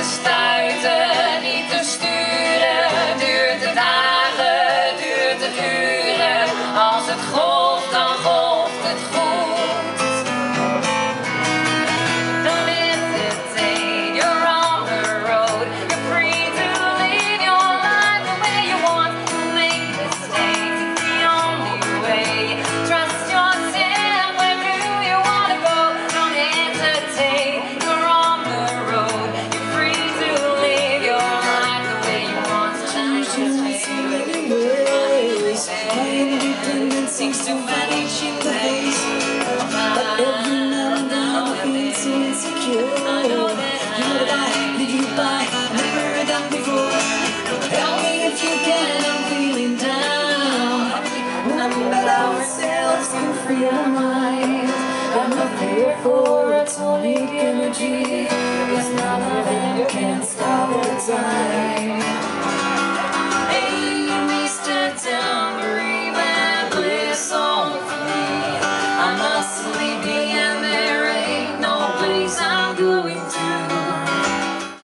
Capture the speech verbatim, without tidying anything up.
stuiten, niet te sturen. Duurt het dagen, duurt het uren. Als het golft, dan golft het goed. Don't hesitate, you're on the road. You're free to live your life the way you want. Make mistakes, it's the only way. Trust yourself, where do you want to go? Don't hesitate, you're on the road. You're free to live your life the way you want. Seems to vanish in days, but every now and then I feel so insecure. You know that I need you by, I've never done before. Tell me if you can, I'm feeling down. Remember ourselves to free our minds. I'm not here for atomic energy, 'cause none of them can stop the time.